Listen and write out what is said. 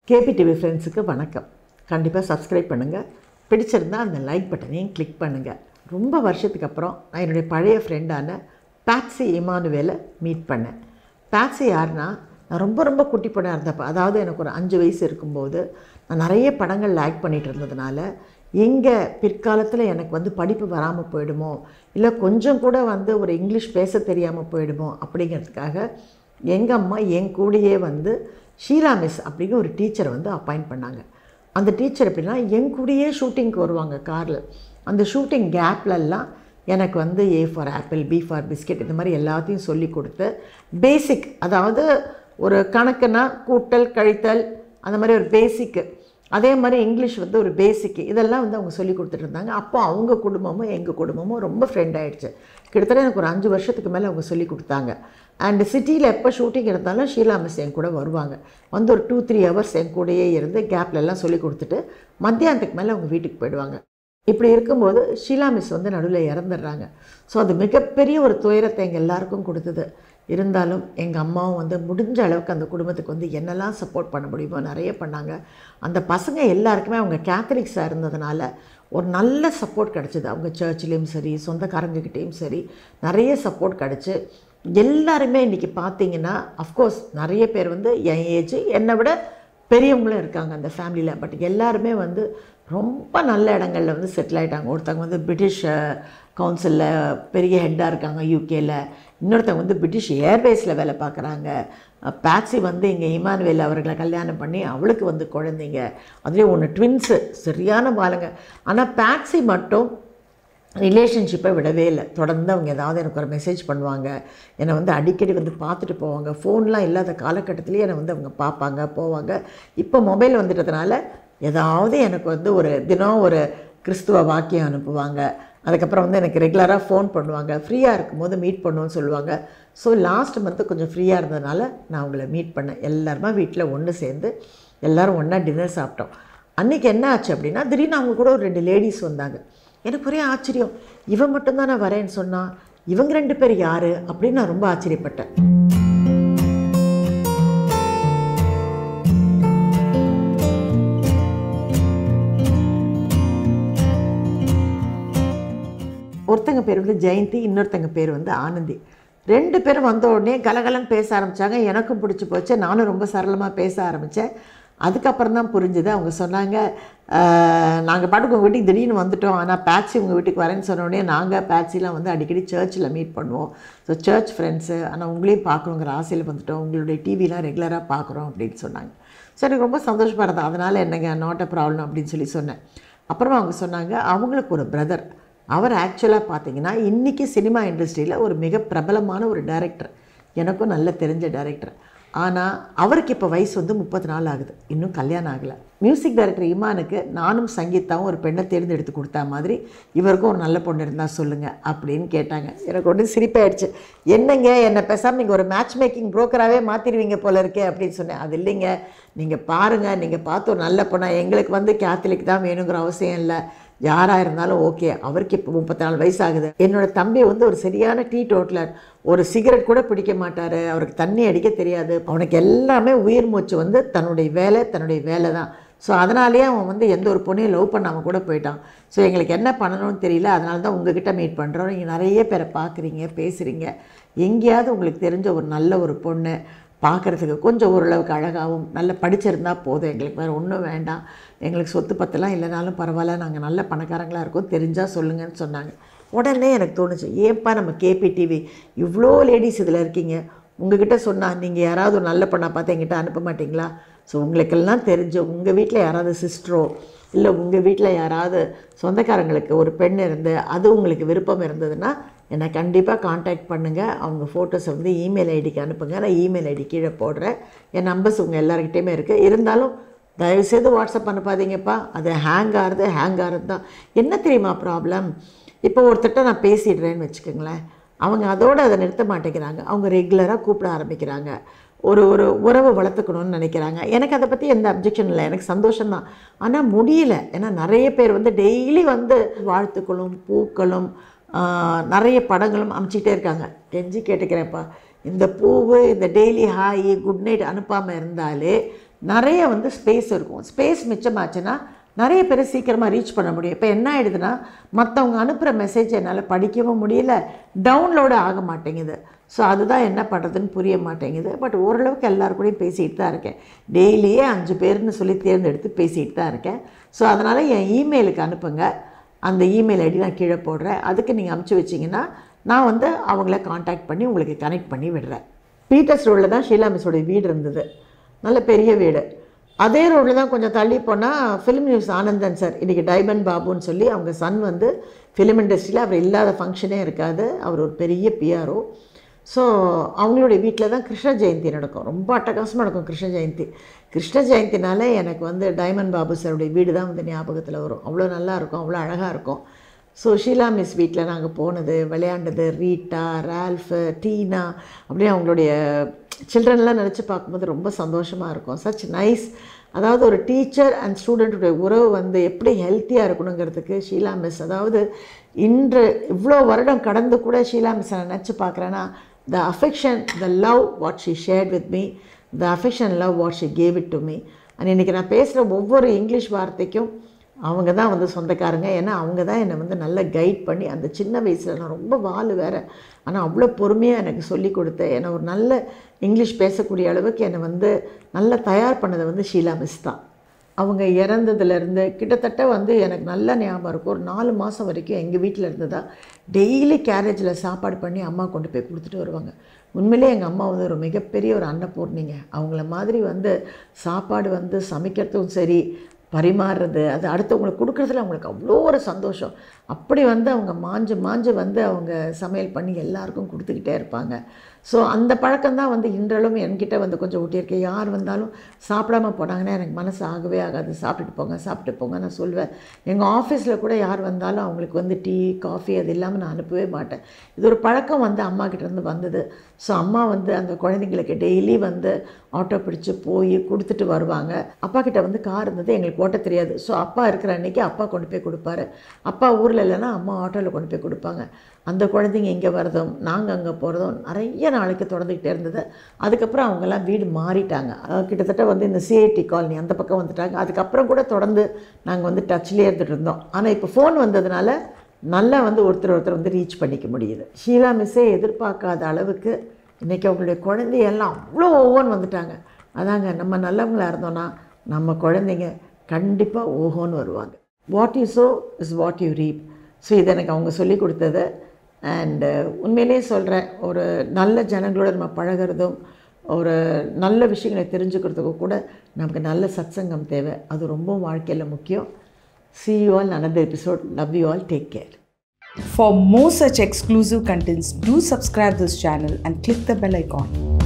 KPTV ஃப்ரெண்ட்ஸுக்கு வணக்கம். கண்டிப்பாக சப்ஸ்கிரைப் பண்ணுங்கள். பிடிச்சிருந்தால் அந்த லைக் பட்டனையும் கிளிக் பண்ணுங்கள். ரொம்ப வருஷத்துக்கு அப்புறம் நான் என்னுடைய பழைய ஃப்ரெண்டான பேட்சி இமானுவேலை மீட் பண்ணேன். பேட்சி யாருன்னா, நான் ரொம்ப குட்டி பொண்ணாக இருந்தப்போ, அதாவது எனக்கு ஒரு 5 வயசு இருக்கும்போது நான் நிறைய படங்களில் ஆக்ட் பண்ணிகிட்டு இருந்ததுனால, எங்கே பிற்காலத்தில் எனக்கு படிப்பு வராமல் போயிடுமோ, இல்லை கொஞ்சம் கூட ஒரு இங்கிலீஷ் பேச தெரியாமல் போயிடுமோ அப்படிங்கிறதுக்காக எங்கள் அம்மா என் கூடயே ஷீலா மிஸ் அப்படிங்கிற ஒரு டீச்சரை அப்பாயிண்ட் பண்ணாங்க. அந்த டீச்சர் எப்படின்னா, என் கூடயே ஷூட்டிங்க்கு வருவாங்க காரில். அந்த ஷூட்டிங் கேப்லெல்லாம் எனக்கு A for apple, B for biscuit, இந்த மாதிரி எல்லாத்தையும் சொல்லி கொடுத்து பேசிக், அதாவது ஒரு கணக்குனா கூட்டல் கழித்தல் அந்த மாதிரி ஒரு பேசிக்கு, அதே மாதிரி இங்கிலீஷ் ஒரு பேசிக்கு, இதெல்லாம் அவங்க சொல்லி கொடுத்துட்டு இருந்தாங்க. அப்போ அவங்க குடும்பமும் எங்கள் குடும்பமும் ரொம்ப ஃப்ரெண்ட் ஆகிடுச்சு. கிட்டத்தட்ட எனக்கு ஒரு 5 வருஷத்துக்கு மேலே அவங்க சொல்லி கொடுத்தாங்க. அண்டு சிட்டியில் எப்போ ஷூட்டிங் இருந்தாலும் ஷீலா மிஸ் என் கூட வருவாங்க. ஒரு 2-3 ஹவர்ஸ் என் கூடயே இருந்து கேப்லெல்லாம் சொல்லி கொடுத்துட்டு மத்தியானத்துக்கு மேலே அவங்க வீட்டுக்கு போயிடுவாங்க. இப்படி இருக்கும்போது ஷீலா மிஸ் நடுவில் இறந்துடுறாங்க. ஸோ அது மிகப்பெரிய ஒரு துயரத்தை எங்கள் எல்லாருக்கும் கொடுத்தது. இருந்தாலும் எங்கள் அம்மாவும் முடிஞ்ச அளவுக்கு அந்த குடும்பத்துக்கு என்னெல்லாம் சப்போர்ட் பண்ண முடியுமோ நிறைய பண்ணாங்க. அந்த பசங்க எல்லாருக்குமே அவங்க கேத்தலிக்ஸாக இருந்ததுனால ஒரு நல்ல சப்போர்ட் கிடச்சிது. அவங்க சர்ச்லேயும் சரி, சொந்தக்காரங்கக்கிட்டேயும் சரி நிறைய சப்போர்ட் கிடச்சி எல்லாருமே இன்றைக்கி பார்த்திங்கன்னா, அஃப்கோர்ஸ் நிறைய பேர் என் ஏஜ், என்னை விட பெரியவங்களும் இருக்காங்க அந்த ஃபேமிலியில். பட் எல்லாருமே ரொம்ப நல்ல இடங்களில் செட்டில் ஆகிட்டாங்க. ஒருத்தவங்க பிரிட்டிஷ் கவுன்சிலில் பெரிய ஹெட்டாக இருக்காங்க யூகேயில், இன்னொருத்தவங்க பிரிட்டிஷ் ஏர்வேஸில் வேலை பார்க்குறாங்க. பேட்சி இங்கே இமானுவேல் அவர்களை கல்யாணம் பண்ணி அவளுக்கு குழந்தைங்க, அதுலேயும் ஒன்று ட்வின்ஸு, சரியான பாலுங்க. ஆனால் பேட்சி மட்டும் ரிலேஷன்ஷிப்பை விடவே இல்லை. தொடர்ந்து அவங்க ஏதாவது எனக்கு ஒரு மெசேஜ் பண்ணுவாங்க, என்னை அடிக்கடி பார்த்துட்டு போவாங்க. ஃபோன்லாம் இல்லாத காலகட்டத்திலேயே என்னை அவங்க பார்ப்பாங்க போவாங்க. இப்போ மொபைல் வந்துட்டதுனால ஏதாவது எனக்கு ஒரு தினம் ஒரு கிறிஸ்துவ வாக்கியம் அனுப்புவாங்க. அதுக்கப்புறம் எனக்கு ரெகுலராக ஃபோன் பண்ணுவாங்க. ஃப்ரீயாக இருக்கும்போது மீட் பண்ணுவோன்னு சொல்லுவாங்க. ஸோ லாஸ்ட் மந்த்து கொஞ்சம் ஃப்ரீயாக இருந்ததுனால நான் அவங்கள மீட் பண்ணேன். எல்லாருமா வீட்டில் ஒன்று சேர்ந்து எல்லோரும் ஒன்றா டின்னர் சாப்பிட்டோம். அன்றைக்கி என்ன ஆச்சு அப்படின்னா, திடீர்னு அவங்க கூட ஒரு 2 லேடிஸ் வந்தாங்க. எனக்கு ஒரே ஆச்சரியம், இவன் மட்டும்தான் நான் வரேன்னு சொன்னான், இவங்க 2 பேர் யார் அப்படின்னு நான் ரொம்ப ஆச்சரியப்பட்டேன். ஒருத்தங்க பேர் ஜெயந்தி, இன்னொருத்தங்க பேர் ஆனந்தி. 2 பேரும் வந்த உடனே கலகலன்னு பேச ஆரம்பித்தாங்க. எனக்கும் பிடிச்சி போச்சு. நானும் ரொம்ப சரளமாக பேச ஆரம்பித்தேன். அதுக்கப்புறம் தான் புரிஞ்சுது. அவங்க சொன்னாங்க, நாங்கள் பாட்டுக்கு உங்கள் வீட்டுக்கு திடீர்னு வந்துட்டோம், ஆனால் பேட்சி உங்கள் வீட்டுக்கு வரேன்னு சொன்ன உடனே நாங்கள் பேட்சிலாம் அடிக்கடி சர்ச்சில் மீட் பண்ணுவோம். ஸோ சர்ச் ஃப்ரெண்ட்ஸு, ஆனால் உங்களையும் பார்க்கணுங்கிற ஆசையில் வந்துட்டோம், உங்களுடைய டிவிலாம் ரெகுலராக பார்க்குறோம் அப்படின்னு சொன்னாங்க. ஸோ எனக்கு ரொம்ப சந்தோஷமாக இருந்தது. அதனால் என்னங்க, நாட் அ ப்ராப்ளம் அப்படின்னு சொன்னேன். அப்புறமா அவங்க சொன்னாங்க, அவங்களுக்கு ஒரு பிரதர், அவர் ஆக்சுவலாக பார்த்திங்கன்னா இன்றைக்கி சினிமா இண்டஸ்ட்ரியில் ஒரு மிக பிரபலமான ஒரு டைரக்டர், எனக்கும் நல்ல தெரிஞ்ச டைரக்டர். ஆனால் அவருக்கு இப்போ வயசு 34 ஆகுது, இன்னும் கல்யாணம் ஆகலை. மியூசிக் டைரக்டர் இமானுக்கு நானும் சங்கீதாவும் ஒரு பெண்ணை தேர்ந்தெடுத்து கொடுத்தா மாதிரி இவருக்கும் ஒரு நல்ல பொண்ணு இருந்தால் சொல்லுங்கள் அப்படின்னு கேட்டாங்க. எனக்கு சிரிப்பாயிடுச்சு. என்னங்க, என்னை பேசாமல் நீங்கள் ஒரு மேட்ச் மேக்கிங் புரோக்கராகவே மாற்றிடுவீங்க போல இருக்கே அப்படின்னு சொன்னேன். அது இல்லைங்க, நீங்கள் பாருங்கள், நீங்கள் பார்த்து ஒரு நல்ல பொண்ணா, எங்களுக்கு கேத்தலிக் தான் வேணுங்கிற அவசியம் இல்லை, யாராக இருந்தாலும் ஓகே. அவருக்கு இப்போ 34 வயசு ஆகுது. என்னோடய தம்பி ஒரு சரியான டீ டோட்டலர், ஒரு சிகரெட் கூட பிடிக்க மாட்டார், அவருக்கு தண்ணி அடிக்க தெரியாது. அவனுக்கு எல்லாமே உயிர் மூச்சு தன்னுடைய வேலை தான். ஸோ அதனாலேயே அவன் எந்த ஒரு பொண்ணையும் லவ் பண்ணாமல் கூட போயிட்டான். ஸோ எங்களுக்கு என்ன பண்ணணும்னு தெரியல, அதனால தான் உங்ககிட்ட மீட் பண்ணுறோம். நீங்கள் நிறைய பேரை பார்க்குறீங்க, பேசுகிறீங்க, எங்கேயாவது உங்களுக்கு தெரிஞ்ச ஒரு நல்ல ஒரு பொண்ணு, பார்க்குறதுக்கு கொஞ்சம் ஓரளவுக்கு அழகாகவும் நல்லா படிச்சிருந்தா போதும், எங்களுக்கு வேறு ஒன்றும் வேண்டாம், எங்களுக்கு சொத்து பத்தெல்லாம் இல்லைனாலும் பரவாயில்ல, நாங்கள் நல்ல பணக்காரங்களாக இருக்கோம், தெரிஞ்சால் சொல்லுங்கன்னு சொன்னாங்க. உடனே எனக்கு தோணுச்சு, ஏன்ப்பா நம்ம கேபிடிவி இவ்வளோ லேடிஸ் இதில் இருக்கீங்க, உங்ககிட்ட சொன்னால் நீங்கள் யாராவது ஒரு நல்ல பொண்ணை பார்த்து எங்கிட்ட அனுப்ப மாட்டிங்களா? ஸோ உங்களுக்கெல்லாம் தெரிஞ்ச உங்கள் வீட்டில் யாராவது சிஸ்டரோ இல்லை உங்கள் வீட்டில் யாராவது சொந்தக்காரங்களுக்கு ஒரு பெண் இருந்து அது உங்களுக்கு விருப்பம் இருந்ததுன்னா என்னை கண்டிப்பாக காண்டாக்ட் பண்ணுங்கள். அவங்க ஃபோட்டோஸை இமெயில் ஐடிக்கு அனுப்புங்க. நான் இமெயில் ஐடி கீழே போடுறேன். என் நம்பர்ஸ் உங்கள் எல்லாருக்கிட்டேயுமே இருக்குது. இருந்தாலும் தயவுசெய்து வாட்ஸ்அப் அனுப்பாதீங்கப்பா, அது ஹேங் ஆகிறது தான். என்ன தெரியுமா ப்ராப்ளம், இப்போ ஒருத்தட்ட நான் பேசிடுறேன்னு வச்சுக்கோங்களேன், அவங்க அதோடு அதை நிறுத்த மாட்டேங்கிறாங்க. அவங்க ரெகுலராக கூப்பிட ஆரம்பிக்கிறாங்க, ஒரு உறவை வளர்த்துக்கணும்னு நினைக்கிறாங்க. எனக்கு அதை பற்றி எந்த அப்ஜெக்ஷன் இல்லை, எனக்கு சந்தோஷம்தான். ஆனால் முடியல. ஏன்னா நிறைய பேர் டெய்லி வாழ்த்துக்களும் பூக்களும் நிறைய படங்களும் அனுப்பிச்சிக்கிட்டே இருக்காங்க. கெஞ்சி கேட்டுக்கிறேன்ப்பா, இந்த பூவு இந்த டெய்லி ஹாய் குட் நைட் அனுப்பாமல் இருந்தாலே நிறைய வந்து ஸ்பேஸ் இருக்கும். ஸ்பேஸ் மிச்சமாச்சுன்னா நிறைய பேர் சீக்கிரமாக ரீச் பண்ண முடியும். இப்போ என்ன ஆகிடுதுன்னா, மற்றவங்க அனுப்புகிற மெசேஜ் என்னால் படிக்கவும் முடியல, டவுன்லோடு ஆக மாட்டேங்குது. ஸோ அதுதான் என்ன பண்ணுறதுன்னு புரிய மாட்டேங்குது. பட் ஓரளவுக்கு எல்லாருக்கூடையும் பேசிகிட்டு தான் இருக்கேன். டெய்லியே 5 பேர்னு சொல்லி தேர்ந்தெடுத்து பேசிகிட்டு தான் இருக்கேன். ஸோ அதனால் என் இமெயிலுக்கு அனுப்புங்க. அந்த இமெயில் ஐடி நான் கீழே போடுறேன். அதுக்கு நீங்கள் அனுப்பிச்சி வச்சிங்கன்னா நான் வந்து அவங்கள காண்டாக்ட் பண்ணி உங்களுக்கு கனெக்ட் பண்ணி விடுறேன். பீட்டர்ஸ் ரோடில் தான் ஷீலா மிஸ்ஸோடைய வீடு இருந்தது. நல்ல பெரிய வீடு. அதே ரோடில் தான் கொஞ்சம் தள்ளி போனால் ஃபிலிம் நியூஸ் ஆனந்தன் சார், இன்றைக்கி டைமண்ட் பாபுன்னு சொல்லி அவங்க சன் வந்து ஃபிலிம் இண்டஸ்ட்ரியில் அவர் இல்லாத ஃபங்க்ஷனே இருக்காது. அவர் ஒரு பெரிய பிஆர்ஓ. ஸோ அவங்களுடைய வீட்டில் தான் கிருஷ்ண ஜெயந்தி நடக்கும். ரொம்ப அட்டகாசமாக நடக்கும் கிருஷ்ண ஜெயந்தி. கிருஷ்ண ஜெயந்தினால எனக்கு வந்து டைமண்ட் பாபு சாருடைய வீடு தான் வந்து ஞாபகத்தில் வரும். அவ்வளோ நல்லாயிருக்கும், அவ்வளோ அழகாக இருக்கும். ஸோ ஷீலா மிஸ் வீட்டில் நாங்கள் போனது, விளையாண்டது, ரீட்டா, ரால்ஃபு, டீனா, அப்படியே அவங்களுடைய சில்ட்ரன்லாம் நினச்சி பார்க்கும்போது ரொம்ப சந்தோஷமாக இருக்கும். Such nice. அதாவது ஒரு டீச்சர் அண்ட் ஸ்டூடெண்ட்டுடைய உறவு வந்து எப்படி ஹெல்த்தியாக இருக்கணுங்கிறதுக்கு ஷீலா மிஸ், அதாவது இன்று இவ்வளோ வருடம் கடந்து கூட ஷீலா மிஸ்ஸை நான் நினச்சி பார்க்குறேன்னா, the affection, the love what she shared with me, the affection love what she gave it to me. and இன்றைக்கி நான் பேசுகிற ஒவ்வொரு இங்கிலீஷ் வார்த்தைக்கும் அவங்க தான் வந்து சொந்தக்காரங்க. ஏன்னா அவங்க தான் என்னை வந்து நல்லா கைட் பண்ணி, அந்த சின்ன வயசில் நான் ரொம்ப வால் வேறு, ஆனால் அவ்வளோ பொறுமையாக எனக்கு சொல்லி கொடுத்து என்னை ஒரு நல்ல இங்கிலீஷ் பேசக்கூடிய அளவுக்கு என்னை வந்து நல்லா தயார் பண்ணதை வந்து ஷீலா மிஸ் தான். அவங்க இறந்ததுலேருந்து கிட்டத்தட்ட வந்து எனக்கு நல்ல ஞாபகம் இருக்கும். ஒரு 4 மாதம் வரைக்கும் எங்கள் வீட்டில் இருந்து தான் டெய்லி கேரேஜில் சாப்பாடு பண்ணி அம்மா கொண்டு போய் கொடுத்துட்டு வருவாங்க. உண்மையிலே எங்கள் அம்மா வந்து ஒரு மிகப்பெரிய ஒரு அன்னபூர்ணிங்க. அவங்கள மாதிரி வந்து சாப்பாடு வந்து சமைக்கிறதும் சரி, பரிமாறுறது, அது அடுத்தவங்களுக்கு கொடுக்குறதுல அவங்களுக்கு அவ்வளோ ஒரு சந்தோஷம். அப்படி வந்து அவங்க மாஞ்சு வந்து அவங்க சமையல் பண்ணி எல்லாருக்கும் கொடுத்துக்கிட்டே இருப்பாங்க. ஸோ அந்த பழக்கம்தான் வந்து இன்றளவும் என்கிட்ட வந்து கொஞ்சம் ஊட்டியிருக்கேன். யார் வந்தாலும் சாப்பிடாம போனாங்கன்னா எனக்கு மனசு ஆகவே ஆகாது. சாப்பிட்டு போங்க நான் சொல்வேன். எங்கள் ஆஃபீஸில் கூட யார் வந்தாலும் அவங்களுக்கு வந்து டீ, காஃபி அது இல்லாமல் நான் அனுப்பவே மாட்டேன். இது ஒரு பழக்கம் வந்து அம்மாக்கிட்டேருந்து வந்தது. ஸோ அம்மா வந்து அந்த குழந்தைங்களுக்கு டெய்லி வந்து ஆட்டோ பிடிச்சி போய் கொடுத்துட்டு வருவாங்க. அப்பா கிட்ட வந்து கார் இருந்தது, எங்களுக்கு ஓட்ட தெரியாது. ஸோ அப்பா இருக்கிற அன்றைக்கி அப்பா கொண்டு போய் கொடுப்பாரு. அப்பா ஊரில் இல்லைன்னா அம்மா ஆட்டோவில் கொண்டு போய் கொடுப்பாங்க. அந்த குழந்தைங்க இங்கே வரதும் நாங்கள் அங்கே போகிறதும் நிறைய நாளைக்கு தொடர்ந்துக்கிட்டே இருந்தது. அதுக்கப்புறம் அவங்கெல்லாம் வீடு மாறிட்டாங்க. கிட்டத்தட்ட வந்து இந்த சிஐடி காலனி அந்த பக்கம் வந்துட்டாங்க. அதுக்கப்புறம் கூட தொடர்ந்து நாங்கள் வந்து டச்லேயே இருந்துகிட்டு இருந்தோம். ஆனால் இப்போ ஃபோன் வந்ததுனால நல்லா வந்து ஒருத்தர் வந்து ரீச் பண்ணிக்க முடியுது. ஷீலா மிஸ்ஸே எதிர்பார்க்காத அளவுக்கு இன்றைக்கி அவங்களுடைய குழந்தையெல்லாம் அவ்வளோ ஓஹோன்னு வந்துட்டாங்க. அதாங்க, நம்ம நல்லவங்களாக இருந்தோன்னா நம்ம குழந்தைங்க கண்டிப்பாக ஓஹோன்னு வருவாங்க. What you sow is what you reap. So இதை எனக்கு அவங்க சொல்லி கொடுத்தது. அண்டு உண்மையிலே சொல்கிறேன், ஒரு நல்ல ஜனங்களோட நம்ம பழகிறதும் ஒரு நல்ல விஷயங்களை தெரிஞ்சுக்கிறதுக்கும் கூட நமக்கு நல்ல சத்சங்கம் தேவை. அது ரொம்ப வாழ்க்கையில் முக்கியம். See you all in another episode. Love you all. Take care. For more such exclusive contents, do subscribe this channel and click the bell icon.